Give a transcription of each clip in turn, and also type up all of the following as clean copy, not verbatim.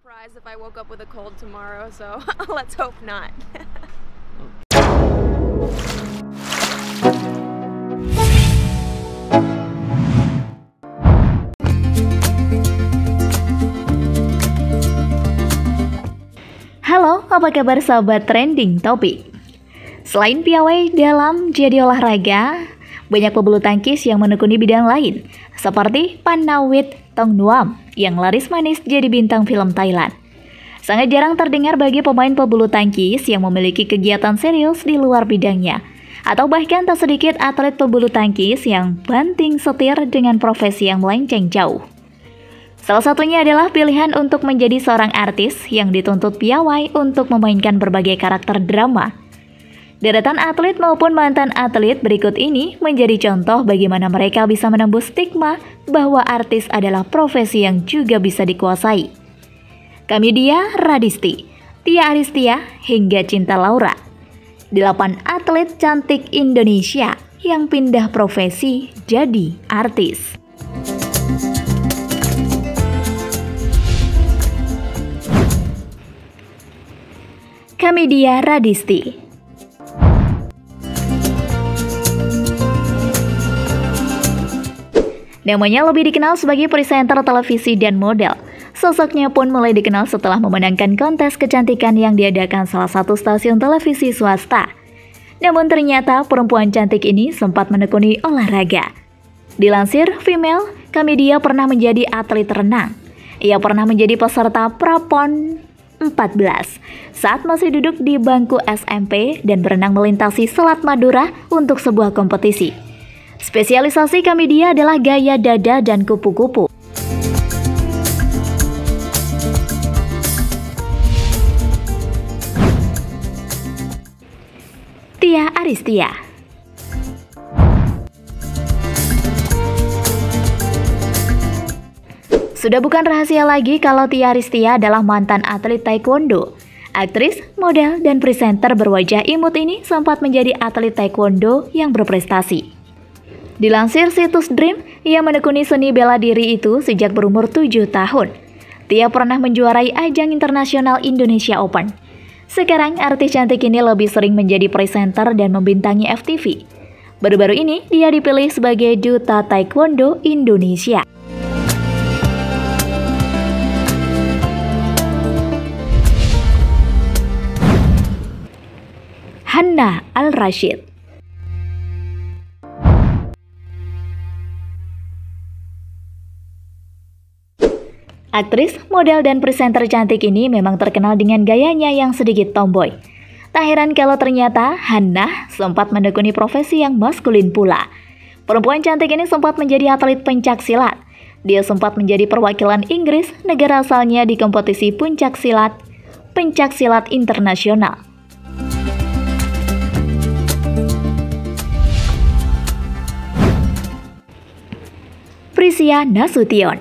surprised if I woke up with a cold tomorrow, so let's hope not. Halo, apa kabar sahabat Trending Topik? Selain piawai dalam jadi olahraga, banyak pebulu tangkis yang menekuni bidang lain, seperti Pannawit Thongnoam yang laris manis jadi bintang film Thailand. Sangat jarang terdengar bagi pemain pebulu tangkis yang memiliki kegiatan serius di luar bidangnya, atau bahkan tak sedikit atlet pebulu tangkis yang banting setir dengan profesi yang melenceng jauh. Salah satunya adalah pilihan untuk menjadi seorang artis yang dituntut piawai untuk memainkan berbagai karakter drama. Deretan atlet maupun mantan atlet berikut ini menjadi contoh bagaimana mereka bisa menembus stigma bahwa artis adalah profesi yang juga bisa dikuasai. Kamidia Radisti, Tia Aristia, hingga Cinta Laura. 8 atlet cantik Indonesia yang pindah profesi jadi artis. Kamidia Radisti. Namanya lebih dikenal sebagai presenter televisi dan model. Sosoknya pun mulai dikenal setelah memenangkan kontes kecantikan yang diadakan salah satu stasiun televisi swasta. Namun ternyata perempuan cantik ini sempat menekuni olahraga. Dilansir Female, Kamidia pernah menjadi atlet renang. Ia pernah menjadi peserta Prapon 14 saat masih duduk di bangku SMP dan berenang melintasi Selat Madura untuk sebuah kompetisi. Spesialisasi Kamidia adalah gaya dada dan kupu-kupu. Tia Aristia. Sudah bukan rahasia lagi kalau Tia Aristia adalah mantan atlet taekwondo. Aktris, model, dan presenter berwajah imut ini sempat menjadi atlet taekwondo yang berprestasi. Dilansir situs Dream, ia menekuni seni bela diri itu sejak berumur 7 tahun. Tia pernah menjuarai ajang internasional Indonesia Open. Sekarang artis cantik ini lebih sering menjadi presenter dan membintangi FTV. Baru-baru ini dia dipilih sebagai Duta Taekwondo Indonesia. Hannah Al-Rashid. Aktris, model, dan presenter cantik ini memang terkenal dengan gayanya yang sedikit tomboy. Tak heran kalau ternyata Hannah sempat menekuni profesi yang maskulin pula. Perempuan cantik ini sempat menjadi atlet pencak silat. Dia sempat menjadi perwakilan Inggris, negara asalnya di kompetisi pencak silat internasional. Prisia Nasution.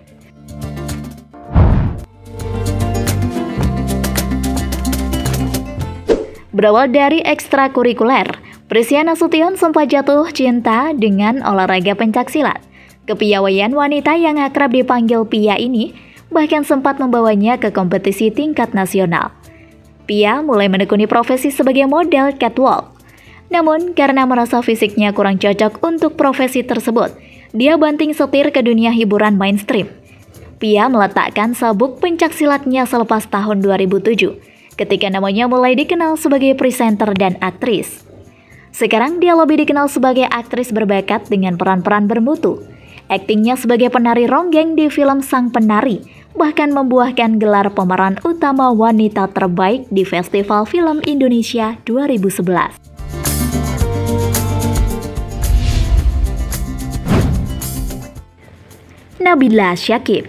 Berawal dari ekstrakurikuler, Prisia Nasution sempat jatuh cinta dengan olahraga pencaksilat. Kepiawaian wanita yang akrab dipanggil Pia ini bahkan sempat membawanya ke kompetisi tingkat nasional. Pia mulai menekuni profesi sebagai model catwalk. Namun karena merasa fisiknya kurang cocok untuk profesi tersebut, dia banting setir ke dunia hiburan mainstream. Pia meletakkan sabuk pencaksilatnya selepas tahun 2007, ketika namanya mulai dikenal sebagai presenter dan aktris. Sekarang dia lebih dikenal sebagai aktris berbakat dengan peran-peran bermutu. Aktingnya sebagai penari ronggeng di film Sang Penari, bahkan membuahkan gelar pemeran utama wanita terbaik di Festival Film Indonesia 2011. Nabila Syakib.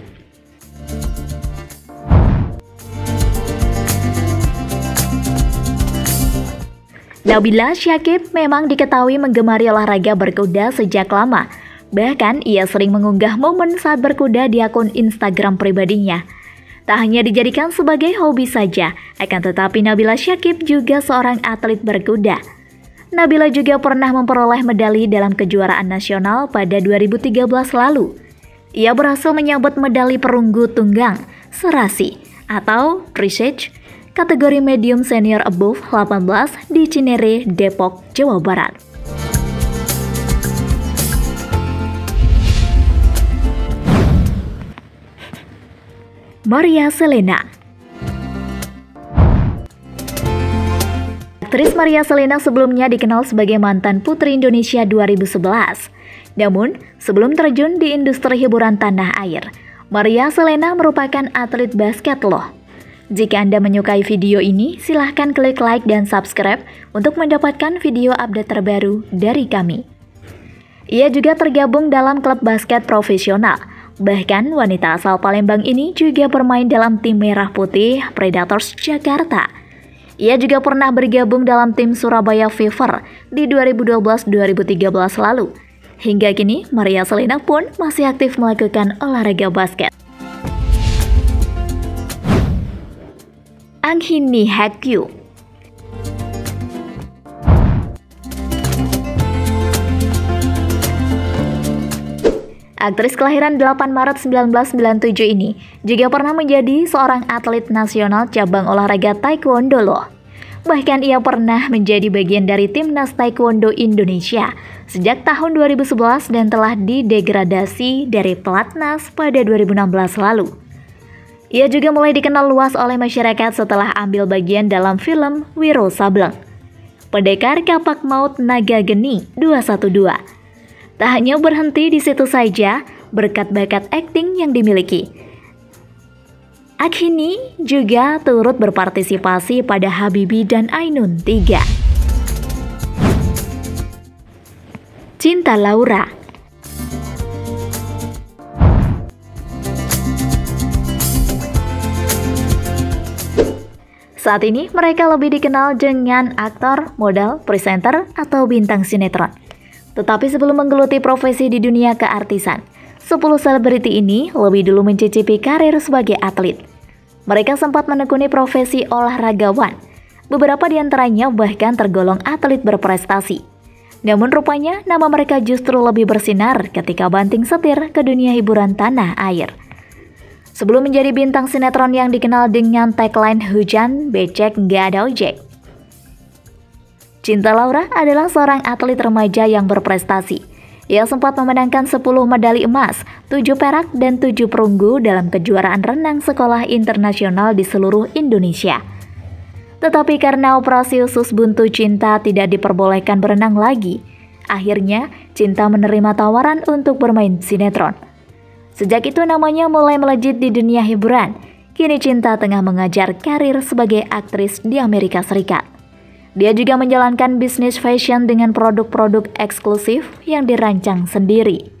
Nabila Syakib memang diketahui menggemari olahraga berkuda sejak lama. Bahkan ia sering mengunggah momen saat berkuda di akun Instagram pribadinya. Tak hanya dijadikan sebagai hobi saja, akan tetapi Nabila Syakib juga seorang atlet berkuda. Nabila juga pernah memperoleh medali dalam kejuaraan nasional pada 2013 lalu. Ia berhasil menyabet medali perunggu tunggang, serasi, atau Prestige, kategori medium senior above 18 di Cinere, Depok, Jawa Barat. Maria Selena. Aktris Maria Selena sebelumnya dikenal sebagai mantan Putri Indonesia 2011. Namun, sebelum terjun di industri hiburan tanah air, Maria Selena merupakan atlet basket loh. Jika Anda menyukai video ini, silahkan klik like dan subscribe untuk mendapatkan video update terbaru dari kami. Ia juga tergabung dalam klub basket profesional. Bahkan, wanita asal Palembang ini juga bermain dalam tim Merah Putih Predators Jakarta. Ia juga pernah bergabung dalam tim Surabaya Fever di 2012-2013 lalu. Hingga kini, Maria Selena pun masih aktif melakukan olahraga basket. Anghini Haque. Aktris kelahiran 8 Maret 1997 ini juga pernah menjadi seorang atlet nasional cabang olahraga Taekwondo loh. Bahkan ia pernah menjadi bagian dari timnas Taekwondo Indonesia sejak tahun 2011 dan telah didegradasi dari pelatnas pada 2016 lalu. Ia juga mulai dikenal luas oleh masyarakat setelah ambil bagian dalam film Wiro Sableng, Pendekar Kapak Maut Naga Geni 212. Tak hanya berhenti di situ saja, berkat bakat akting yang dimiliki, Anghini juga turut berpartisipasi pada Habibie dan Ainun 3. Cinta Laura. Saat ini mereka lebih dikenal dengan aktor, model, presenter, atau bintang sinetron. Tetapi sebelum menggeluti profesi di dunia keartisan, 10 selebriti ini lebih dulu mencicipi karir sebagai atlet. Mereka sempat menekuni profesi olahragawan. Beberapa di antaranya bahkan tergolong atlet berprestasi. Namun rupanya nama mereka justru lebih bersinar ketika banting setir ke dunia hiburan tanah air. Sebelum menjadi bintang sinetron yang dikenal dengan tagline "Hujan, becek, nggak ada ojek", Cinta Laura adalah seorang atlet remaja yang berprestasi. Ia sempat memenangkan 10 medali emas, 7 perak, dan 7 perunggu dalam kejuaraan renang sekolah internasional di seluruh Indonesia. Tetapi karena operasi usus buntu Cinta tidak diperbolehkan berenang lagi, akhirnya Cinta menerima tawaran untuk bermain sinetron. Sejak itu namanya mulai melejit di dunia hiburan. Kini Cinta tengah mengajar karir sebagai aktris di Amerika Serikat. Dia juga menjalankan bisnis fashion dengan produk-produk eksklusif yang dirancang sendiri.